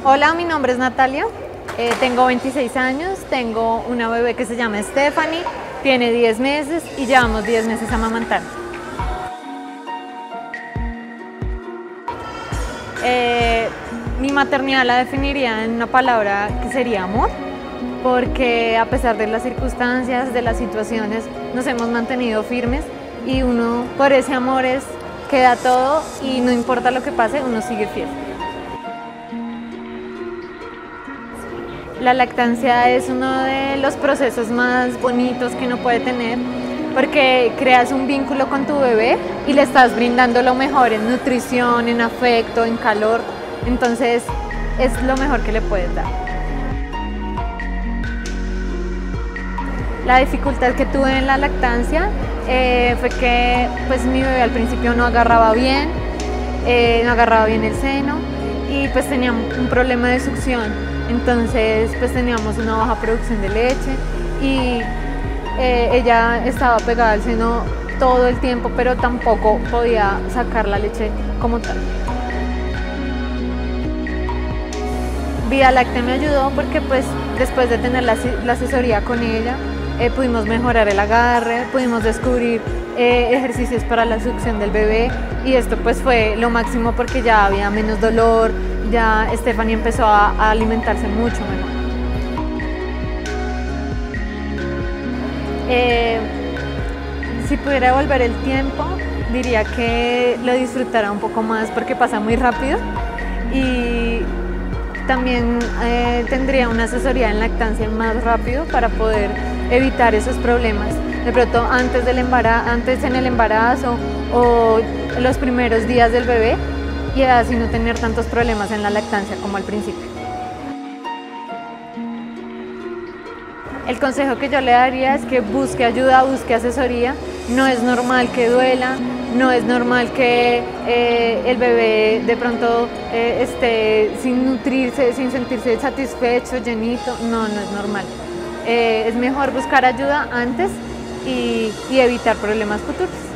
Hola, mi nombre es Natalia, tengo 26 años, tengo una bebé que se llama Stephanie, tiene 10 meses y llevamos 10 meses amamantando. Mi maternidad la definiría en una palabra que sería amor, porque a pesar de las circunstancias, de las situaciones, nos hemos mantenido firmes y uno por ese amor queda todo y no importa lo que pase, uno sigue fiel. La lactancia es uno de los procesos más bonitos que uno puede tener porque creas un vínculo con tu bebé y le estás brindando lo mejor en nutrición, en afecto, en calor. Entonces es lo mejor que le puedes dar. La dificultad que tuve en la lactancia fue que pues, mi bebé al principio no agarraba bien el seno y pues tenía un problema de succión. Entonces pues teníamos una baja producción de leche y ella estaba pegada al seno todo el tiempo, pero tampoco podía sacar la leche como tal. Vía Láctea me ayudó porque pues después de tener la asesoría con ella pudimos mejorar el agarre, pudimos descubrir ejercicios para la succión del bebé y esto pues fue lo máximo porque ya había menos dolor, ya Stephanie empezó a alimentarse mucho mejor. Si pudiera devolver el tiempo, diría que lo disfrutara un poco más porque pasa muy rápido y también tendría una asesoría en lactancia más rápido para poder evitar esos problemas. De pronto antes en el embarazo o los primeros días del bebé y así no tener tantos problemas en la lactancia como al principio. El consejo que yo le daría es que busque ayuda, busque asesoría. No es normal que duela, no es normal que el bebé de pronto esté sin nutrirse, sin sentirse satisfecho, llenito. No es normal. Es mejor buscar ayuda antes y evitar problemas futuros.